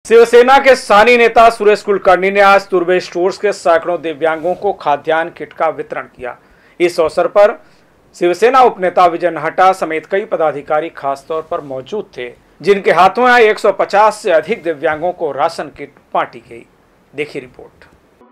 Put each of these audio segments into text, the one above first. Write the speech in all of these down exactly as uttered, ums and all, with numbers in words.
शिवसेना के स्थानीय नेता सुरेश कुलकर्णी ने आज तुर्वे स्टोर्स के सैकड़ों दिव्यांगों को खाद्यान्न किट का वितरण किया। इस अवसर पर शिवसेना उपनेता विजय नाहटा समेत कई पदाधिकारी खासतौर पर मौजूद थे, जिनके हाथों में एक सौ पचास से अधिक दिव्यांगों को राशन किट बांटी गई। देखिए रिपोर्ट।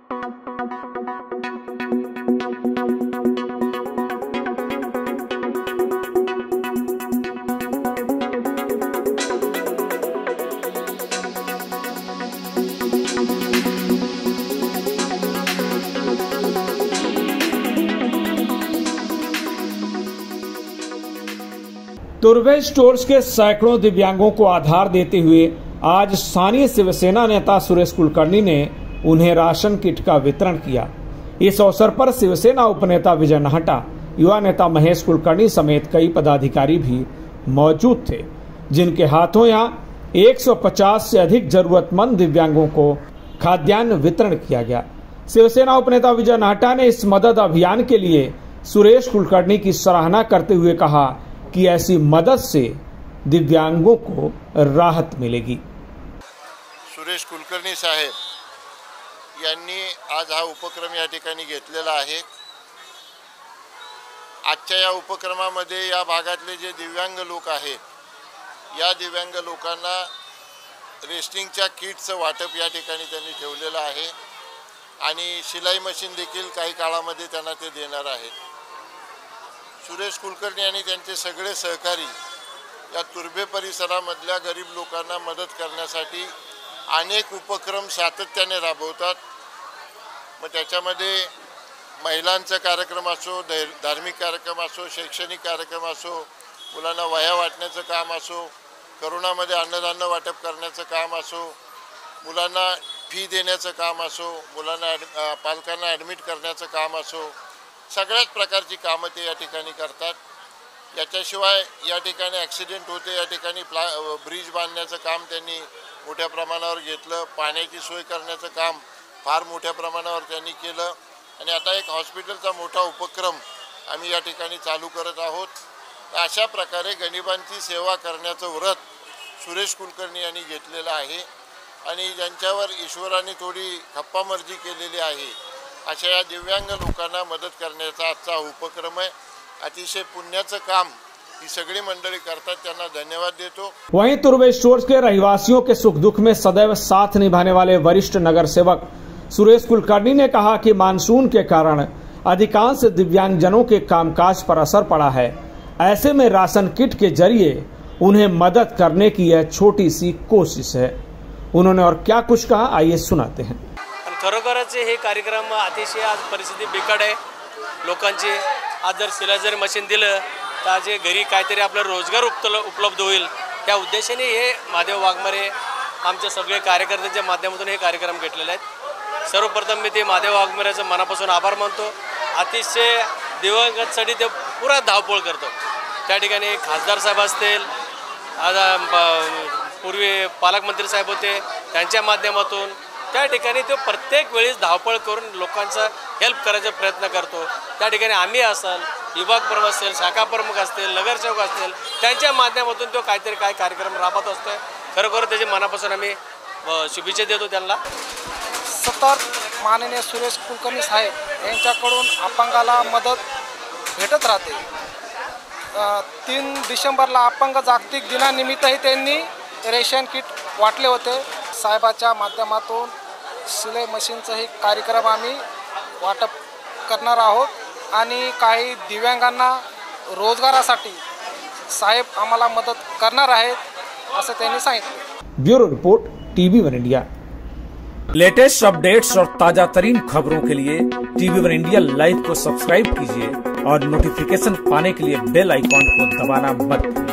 तुर्वे स्टोर्स के सैकड़ों दिव्यांगों को आधार देते हुए आज स्थानीय शिवसेना नेता सुरेश कुलकर्णी ने उन्हें राशन किट का वितरण किया। इस अवसर पर शिवसेना उपनेता विजय नाहटा, युवा नेता महेश कुलकर्णी समेत कई पदाधिकारी भी मौजूद थे, जिनके हाथों यहां एक सौ पचास से अधिक जरूरतमंद दिव्यांगों को खाद्यान्न वितरण किया गया। शिवसेना उपनेता विजय नाहटा ने इस मदद अभियान के लिए सुरेश कुलकर्णी की सराहना करते हुए कहा कि ऐसी मदद से दिव्यांगों को राहत मिलेगी। सुरेश कुलकर्णी साहेब यांनी आज हा उपक्रम या ठिकाणी घेतलेला आहे। आजच्या या उपक्रमामध्ये या भागातले जे दिव्यांग लोक आहेत, या दिव्यांग लोकांना रेस्टिंगच्या किटचं वाटप या ठिकाणी त्यांनी ठेवलेलं आहे आणि शिलाई मशीन देखील काही काळामध्ये त्यांना ते देणार आहेत। सुरेश कुलकर्णी आणि त्यांचे सगळे सहकारी या तुर्भे परिसरामधल्या गरीब लोकांना मदत करण्यासाठी अनेक उपक्रम सातत्याने राबवतात। मग त्याच्यामध्ये महिलांचा कार्यक्रम असो, धार्मिक कार्यक्रम असो, शैक्षणिक कार्यक्रम असो, मुलांना वह्या वाटण्याचं काम असो, करोनामध्ये अन्नधान्य वाटप करण्याचं काम असो, मुलांना फी देण्याचं काम असो, मुलांना पालकांना ॲडमिट करण्याचं काम असो, सगळ्याच प्रकारची कामं ते या ठिकाणी करतात। याच्याशिवाय या ठिकाणी ॲक्सिडेंट होते, या ठिकाणी प्ला ब्रिज बांधण्याचं काम त्यांनी मोठ्या प्रमाणावर घेतलं, पाण्याची सोय करण्याचं काम फार मोठ्या प्रमाणावर त्यांनी केलं आणि आता एक हॉस्पिटलचा मोठा उपक्रम आम्ही या ठिकाणी चालू करत आहोत। अशा प्रकारे गरिबांची सेवा करण्याचं व्रत सुरेश कुलकर्णी यांनी घेतलेलं आहे आणि ज्यांच्यावर ईश्वराने थोडी खप्पामर्जी केलेली आहे अशा या दिव्यांग लोकांना मदत करण्याचा आजचा उपक्रम आहे। अतिशय पुण्याचं काम ही सगळी मंडळी करतात, त्यांना धन्यवाद देतो। वहीं तुर्वे स्टोर्स के रहवासियों के सुख दुख में सदैव साथ निभाने वाले वरिष्ठ नगर सेवक सुरेश कुलकर्णी ने कहा कि मानसून के कारण अधिकांश दिव्यांगजनों के कामकाज पर असर पड़ा है। ऐसे में राशन किट के जरिए उन्हें मदद करने की यह छोटी सी कोशिश है। उन्होंने और क्या कुछ कहा, आइए सुनाते हैं। खरोखरच हे कार्यक्रम अतिशय आज परिस्थिती बिकट आहे लोकांची। आज जर सिलेंडर मशीन दिलं तर आज घरी काहीतरी आपलं रोजगार उपलब्ध होईल, त्या उद्देशाने हे महादेव वाघमारे आमच्या सगळे कार्यकर्त्यांच्या माध्यमातून हे कार्यक्रम घेतलेले आहेत। सर्वप्रथम मी ते महादेव वाघमारेचं मनापासून आभार मानतो। अतिशय दिव्यांगांसाठी ते पुरा धावपळ करतो। त्या ठिकाणी खासदार साहेब असतील, आता पूर्वी पालकमंत्री साहेब होते, त्यांच्या माध्यमातून त्या ठिकाणी तो प्रत्येक वेळेस धावपळ करून लोकांचा हेल्प करायचा प्रयत्न करतो। त्या ठिकाणी आम्ही असेल, विभाग प्रमुख असेल, शाखा प्रमुख असतील, नगरसेवक असतील, त्यांच्या माध्यमातून तो काहीतरी काय कार्यक्रम राबवत असतो। खरोखर त्याचे मनापासून आम्ही शुभेच्छा देतो त्यांना। सतत माननीय सुरेश कुलकर्णी साहेब यांच्याकडून अपंगाला मदत भेटत राहते। तीन डिसेंबरला अपंग जागतिक दिनानिमित्तही त्यांनी रेशन किट वाटले होते। साहेबाच्या माध्यमातून शिलाई मशीनचाही कार्यक्रम आम्ही वाटप करणार आहोत आणि काही दिव्यांगांना रोजगारासाठी साहेब आम्हाला मदत करणार आहेत असं त्यांनी सांगितलं। Bureau report, TV one India. Latest updates और ताजा तरीन खबरों के लिए टीवी वन इंडिया लाइव को सब्सक्राइब कीजिए और नोटिफिकेशन पाने के लिए बेल आइकॉन को दबाना मत भूलिए।